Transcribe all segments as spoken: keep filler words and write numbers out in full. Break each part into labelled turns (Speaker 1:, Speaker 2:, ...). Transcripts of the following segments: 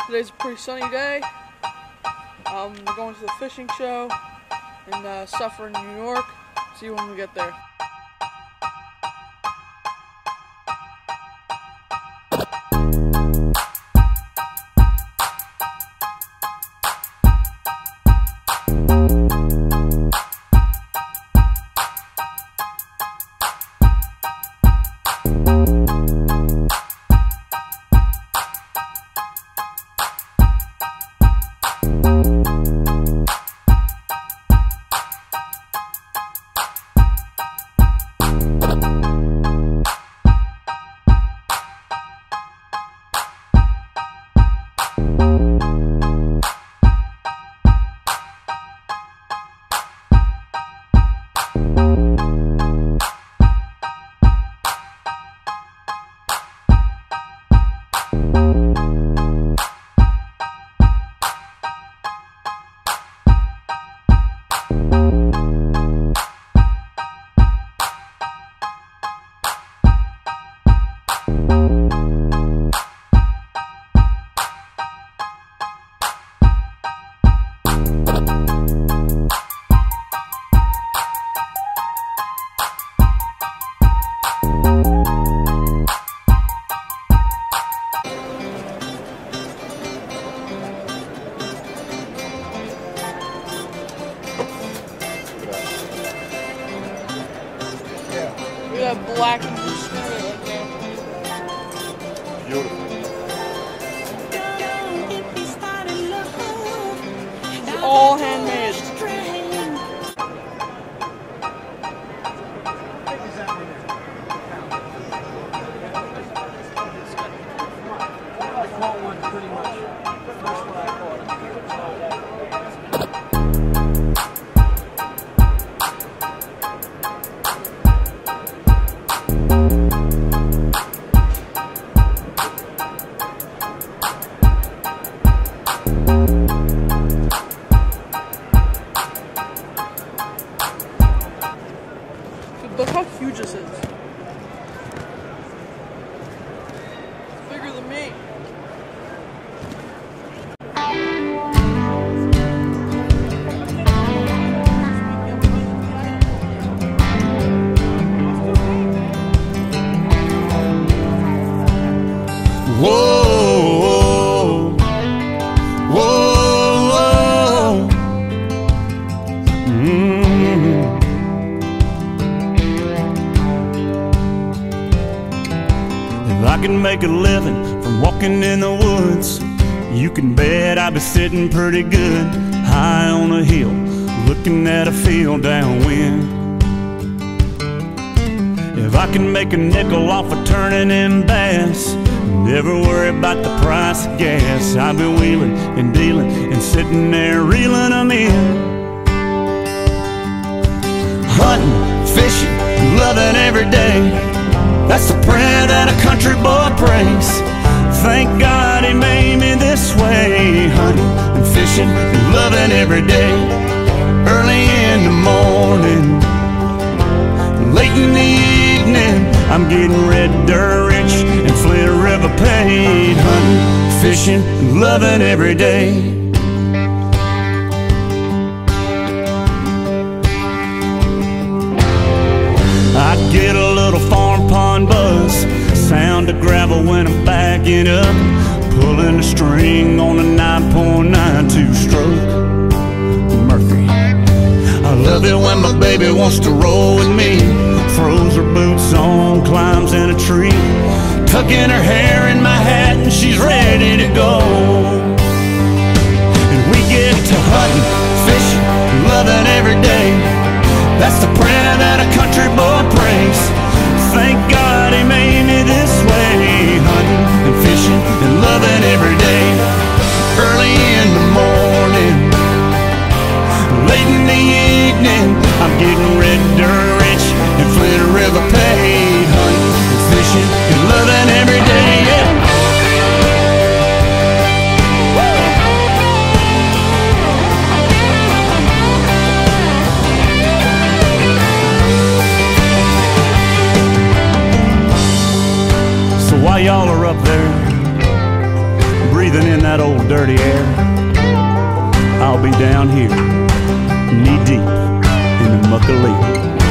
Speaker 1: Today's a pretty sunny day. Um, we're going to the fishing show in uh, Suffern, New York. See you when we get there. We got black and blue screen right there.
Speaker 2: Beautiful.
Speaker 1: It's all handmade.
Speaker 3: I caught one pretty much. The first one I caught.
Speaker 1: Look how huge this is. It's bigger than me.
Speaker 4: Whoa, whoa, whoa. Mm. If I can make a living from walking in the woods, you can bet I'd be sitting pretty good high on a hill, looking at a field downwind. If I can make a nickel off of turning in bass, never worry about the price of gas, I've been wheeling and dealing and sitting there reeling them in. Hunting, fishing, loving every day, that's the prayer that a country boy prays. Thank God he made me this way. Hunting and fishing and loving every day. Early in the morning, late in the evening, I'm getting red dirt rich and Flint River paid. Hunting, fishing, and loving every day. I get a little farm pond buzz, sound of gravel when I'm backing up, pulling the string on a nine point nine two stroke Mercury. I love it when my baby wants to roll with me, throws her boots on, climbs in a tree, tucking her hair in my hat and she's ready to go. And we get to hunting, fishing, loving every day, that's the prayer that a country boy prays. Thank God he made me this way. Hunting and fishing and loving every day. Early in the morning, late in the evening, I'm getting red dirt rich and Flint River paid. Hunting and fishing and loving every day, yeah. breathing in that old dirty air, I'll be down here, knee deep in the muck of leaf.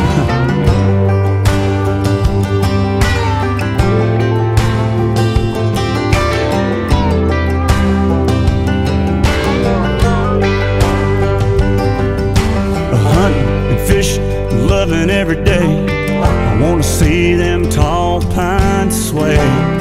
Speaker 4: Hunting and fishing, loving every day. I wanna see them tall pines sway.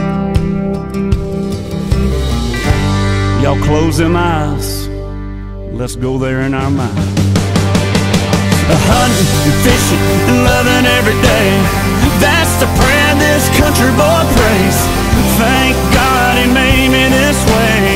Speaker 4: Y'all close them eyes, let's go there in our mind. Hunting and fishing and loving every day, that's the prayer this country boy prays. Thank God he made me this way.